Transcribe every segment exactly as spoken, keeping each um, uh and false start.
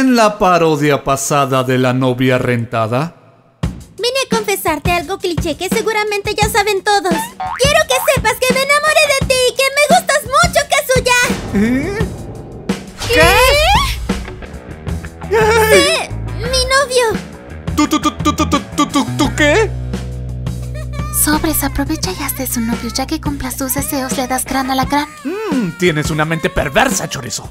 En la parodia pasada de la novia rentada, vine a confesarte algo cliché que seguramente ya saben todos. Quiero que sepas que me enamoré de ti y que me gustas mucho, Kazuya. ¿eh? ¿Qué? Sí, mi novio. ¿Tú, tú, tú, tú, tú, tú, tú, tú, tú qué? Sobres, aprovecha y hazte su novio, ya que cumplas tus deseos, le das gran alacrán. Mmm, tienes una mente perversa, chorizo.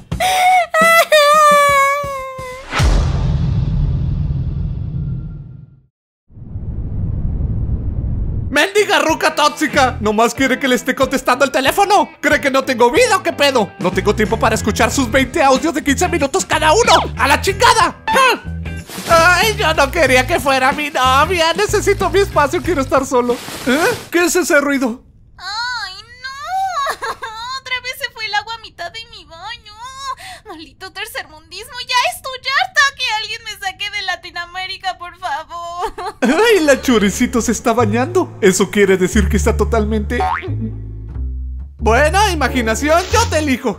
¡Mendiga ruca tóxica! ¿Nomás quiere que le esté contestando el teléfono? ¿Cree que no tengo vida o qué pedo? No tengo tiempo para escuchar sus veinte audios de quince minutos cada uno. ¡A la chingada! ¡Ja! ¡Ay, yo no quería que fuera mi novia! Necesito mi espacio, quiero estar solo. ¿Eh? ¿Qué es ese ruido? ¡Ay, no! Otra vez se fue el agua a mitad de mi baño. Maldito tercermundismo, ya estoy harta. Que alguien me saque de Latinoamérica, por favor. ¡Ay, la choricito se está bañando! Eso quiere decir que está totalmente... Buena imaginación, yo te elijo.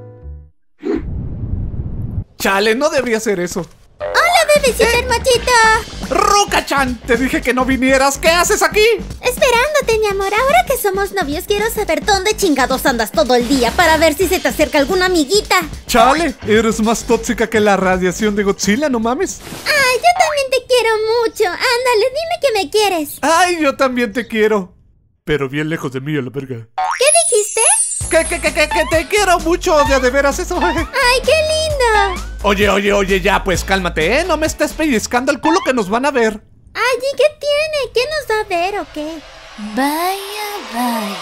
Chale, no debería hacer eso. Hola, bebecita hermosita. Ruka-chan, te dije que no vinieras. ¿Qué haces aquí? Esperándote, mi amor. Ahora que somos novios, quiero saber dónde chingados andas todo el día para ver si se te acerca alguna amiguita. Chale, eres más tóxica que la radiación de Godzilla, no mames. Ay, yo también te quiero mucho. Ándale, dime que me quieres. Ay, yo también te quiero. Pero bien lejos de mí, a la verga. ¿Qué dijiste? Que, que, que, que, que te quiero mucho, de, de veras eso. Ay, qué lindo. Oye, oye, oye, ya, pues cálmate, ¿eh? No me estés pellizcando el culo que nos van a ver. Ay, ¿y qué tiene? ¿Qué nos va a ver o qué? Vaya, vaya.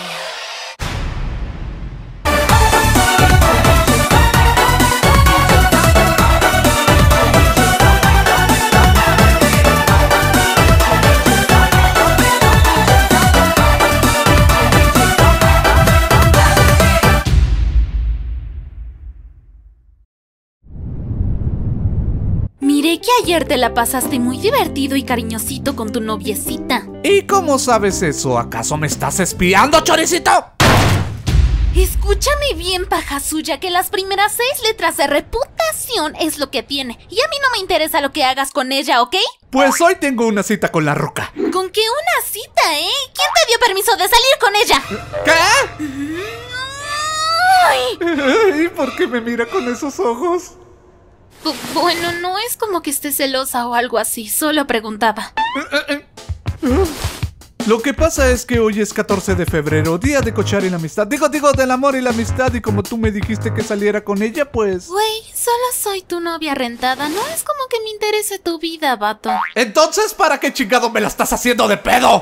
Miré que ayer te la pasaste muy divertido y cariñosito con tu noviecita. ¿Y cómo sabes eso? ¿Acaso me estás espiando, choricito? Escúchame bien, paja suya, que las primeras seis letras de reputación es lo que tiene. Y a mí no me interesa lo que hagas con ella, ¿ok? Pues hoy tengo una cita con la ruca. ¿Con qué una cita, eh? ¿Quién te dio permiso de salir con ella? ¿Qué? Ay. ¿Y por qué me mira con esos ojos? Bueno, no es como que esté celosa o algo así, solo preguntaba. Lo que pasa es que hoy es catorce de febrero, día de cochar y la amistad. Digo, digo, del amor y la amistad. Y como tú me dijiste que saliera con ella, pues... Güey, solo soy tu novia rentada. No es como que me interese tu vida, vato. Entonces, ¿para qué chingado me la estás haciendo de pedo?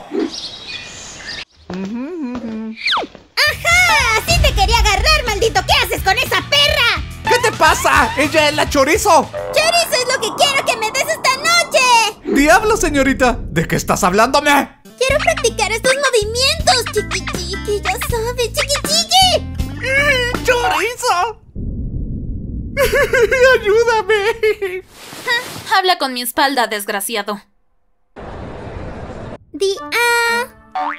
¡Ajá! ¡Sí te quería agarrar, maldito! ¿Qué haces con esa perra? ¿Qué te pasa? ¡Ella es la chorizo! ¡Chorizo es lo que quiero que me des esta noche! ¡Diablo, señorita! ¿De qué estás hablándome? Quiero practicar estos movimientos, chiqui chiqui, ya sabes, chiqui chiqui. ¡Chorizo! ¡Ayúdame! Habla con mi espalda, desgraciado. Di ah.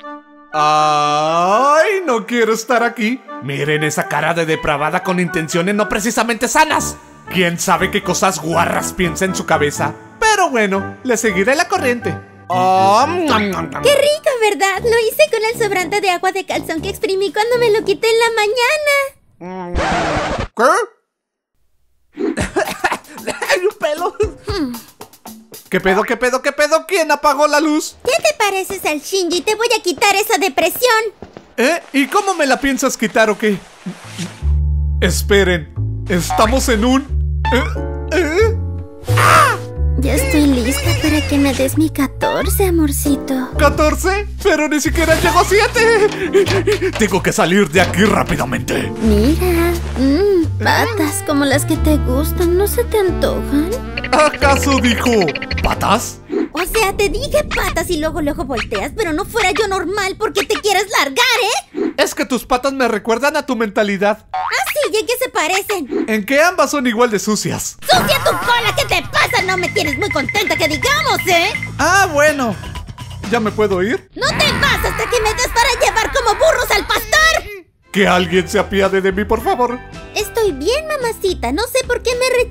¡Ay! No quiero estar aquí. Miren esa cara de depravada con intenciones no precisamente sanas. ¿Quién sabe qué cosas guarras piensa en su cabeza? Pero bueno, le seguiré la corriente. Oh, nom, nom, nom. ¡Qué rico, ¿verdad? Lo hice con el sobrante de agua de calzón que exprimí cuando me lo quité en la mañana. ¿Qué? ¡Hay un pelo! Hmm. ¿Qué pedo, qué pedo, qué pedo? ¿Quién apagó la luz? ¿Qué te pareces al Shinji? Te voy a quitar esa depresión. ¿Eh? ¿Y cómo me la piensas quitar o qué? Esperen, ¿estamos en un...? ¿Eh? ¿Eh? ¡Ah! Ya estoy lista para que me des mi catorce, amorcito. ¿catorce? Pero ni siquiera llegó a siete. Tengo que salir de aquí rápidamente. Mira, mmm, patas como las que te gustan, ¿no se te antojan? ¿Acaso dijo patas? O sea, te dije patas y luego luego volteas, pero no fuera yo normal porque te quieres largar, ¿eh? Es que tus patas me recuerdan a tu mentalidad. Ah, sí, ¿y en qué se parecen? En que ambas son igual de sucias. ¡Sucia tu cola! ¿Qué te pasa? No me tienes muy contenta que digamos, ¿eh? Ah, bueno. ¿Ya me puedo ir? No te vas hasta que me des para llevar como burros al pastor. Que alguien se apiade de mí, por favor. Estoy bien, mamacita. No sé por qué me rechazas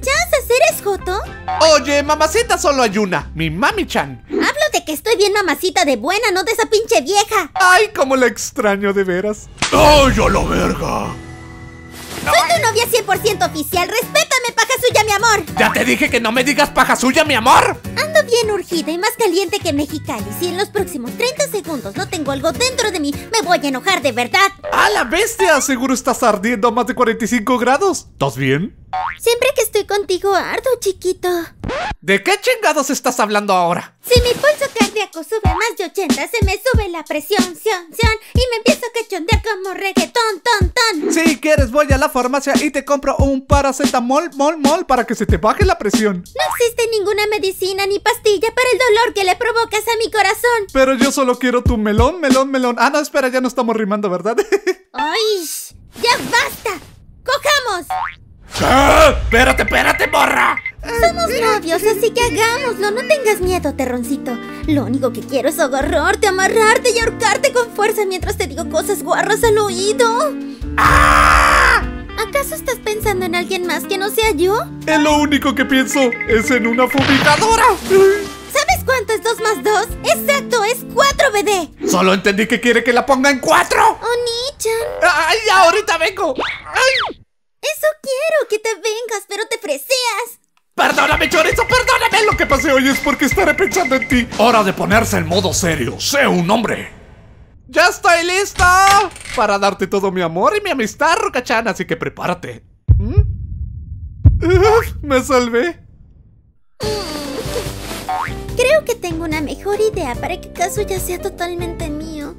¿eres Joto? Oye, mamacita solo hay una, mi mami-chan. Hablo de que estoy bien mamacita de buena, no de esa pinche vieja. Ay, cómo la extraño de veras. ¡Ay, a la verga! Soy tu novia cien por ciento oficial, respétame, paja suya, mi amor. Ya te dije que no me digas paja suya, mi amor. Ando bien urgida y más caliente que Mexicali. Si en los próximos treinta segundos no tengo algo dentro de mí, me voy a enojar de verdad. ¡A la bestia! Seguro estás ardiendo a más de cuarenta y cinco grados. ¿Estás bien? Siempre que estoy contigo ardo, chiquito. ¿De qué chingados estás hablando ahora? Si mi pulso cardíaco sube a más de ochenta, se me sube la presión, sion, sion, y me empiezo a cachondear como reggaetón, ton, ton. Si quieres voy a la farmacia y te compro un paracetamol, mol, mol, para que se te baje la presión. No existe ninguna medicina ni pastilla para el dolor que le provocas a mi corazón. Pero yo solo quiero tu melón, melón, melón. Ah, no, espera, ya no estamos rimando, ¿verdad? ¡Ay! ¡Ya basta! ¡Cojamos! ¿Qué? Espérate, espérate, morra. Somos novios, así que hagámoslo. No tengas miedo, terroncito. Lo único que quiero es agarrarte, amarrarte y ahorcarte con fuerza mientras te digo cosas guarras al oído. ¡Ah! ¿Acaso estás pensando en alguien más que no sea yo? Es lo único que pienso es en una fumigadora. ¿Sabes cuánto es dos más dos? Exacto, es cuatro, bebé. Solo entendí que quiere que la ponga en cuatro. Oni-chan. ¡Ay, ahorita vengo! ¡Ay! Eso quiero, que te vengas, pero te freseas. Perdóname, chorizo, perdóname. Lo que pasé hoy es porque estaré pensando en ti. Hora de ponerse en modo serio. Sé un hombre. ¡Ya estoy lista! Para darte todo mi amor y mi amistad, Ruka-chan, así que prepárate. ¿Mm? Uf, me salvé. Creo que tengo una mejor idea para que Kazuya sea totalmente mío.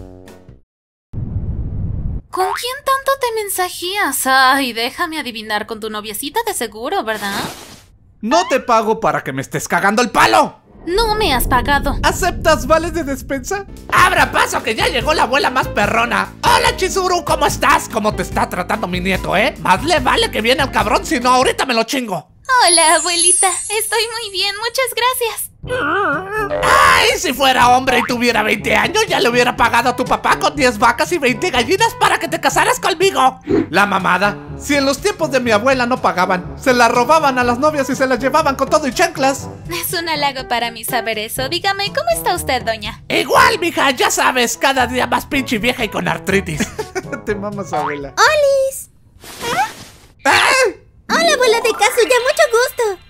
¿Con quién tanto te mensajeas? Ay, déjame adivinar, con tu noviecita de seguro, ¿verdad? No te pago para que me estés cagando el palo. No me has pagado. ¿Aceptas vales de despensa? ¡Abra paso, que ya llegó la abuela más perrona! ¡Hola, Chizuru! ¿Cómo estás? ¿Cómo te está tratando mi nieto, eh? Más le vale que viene el cabrón, si no, ahorita me lo chingo. Hola, abuelita. Estoy muy bien, muchas gracias. ¡Ay! Si fuera hombre y tuviera veinte años, ya le hubiera pagado a tu papá con diez vacas y veinte gallinas para que te casaras conmigo. La mamada. Si en los tiempos de mi abuela no pagaban, se la robaban a las novias y se las llevaban con todo y chanclas. Es un halago para mí saber eso. Dígame, ¿cómo está usted, doña? Igual, mija, ya sabes, cada día más pinche vieja y con artritis. Te mamas, abuela. ¡Olis! ¡Ah! Hola, abuela de Kazuya, mucho gusto.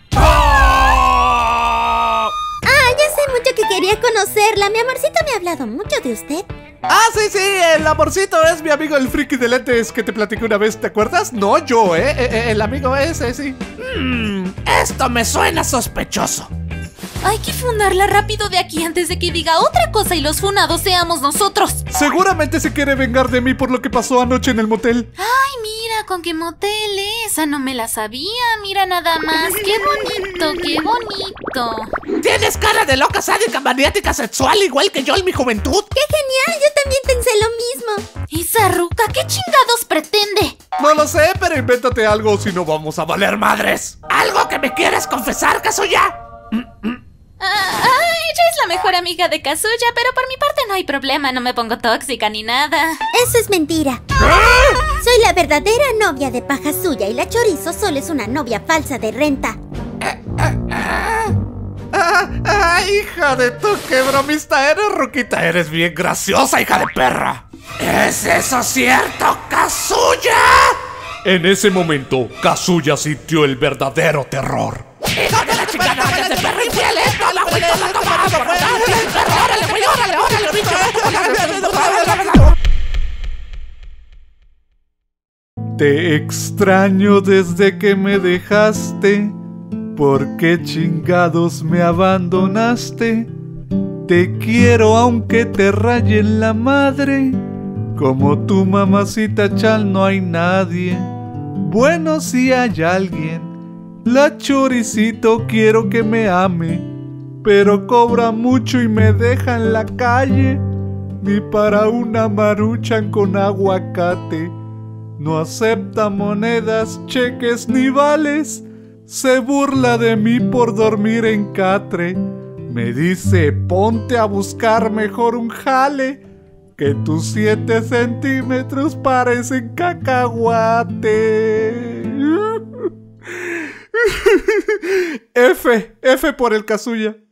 ¡Oh! Ah, ya sé mucho que quería conocerla. Mi amorcito me ha hablado mucho de usted. Ah, sí, sí, el amorcito es mi amigo el friki de lentes que te platiqué una vez, ¿te acuerdas? No, yo, ¿eh? eh, eh el amigo ese, sí. Mmm, esto me suena sospechoso. Hay que funarla rápido de aquí antes de que diga otra cosa y los funados seamos nosotros. Seguramente se quiere vengar de mí por lo que pasó anoche en el motel. Ay, mira, con qué motel. Esa no me la sabía. Mira nada más. Qué bonito, qué bonito. Tienes cara de loca, sádica, maniática, sexual, igual que yo en mi juventud. ¡Qué genial! Yo también pensé lo mismo. Esa ruca, ¿qué chingados pretende? No lo sé, pero invéntate algo, si no vamos a valer madres. ¿Algo que me quieres confesar, Kazuya? Ah, ah, ella es la mejor amiga de Kazuya, pero por mi parte no hay problema, no me pongo tóxica ni nada. Eso es mentira. Soy la verdadera novia de paja suya y la chorizo solo es una novia falsa de renta. Ah, ah, hija de tu, qué bromista eres, Ruquita. Eres bien graciosa, hija de perra. ¿Es eso cierto, Kazuya? En ese momento, Kazuya sintió el verdadero terror. ¡Hijo de la chingada, vayas de perro infiel! ¡Esto la güey, la toma! ¡Órale, güey, órale, órale, bicho! Te extraño desde que me dejaste. ¿Por qué chingados me abandonaste? Te quiero aunque te rayen la madre. Como tu mamacita Chal no hay nadie. Bueno, si hay alguien. La choricito quiero que me ame, pero cobra mucho y me deja en la calle. Ni para una maruchan con aguacate. No acepta monedas, cheques ni vales. Se burla de mí por dormir en catre. Me dice, ponte a buscar mejor un jale, que tus siete centímetros parecen cacahuate. F por el Kazuya.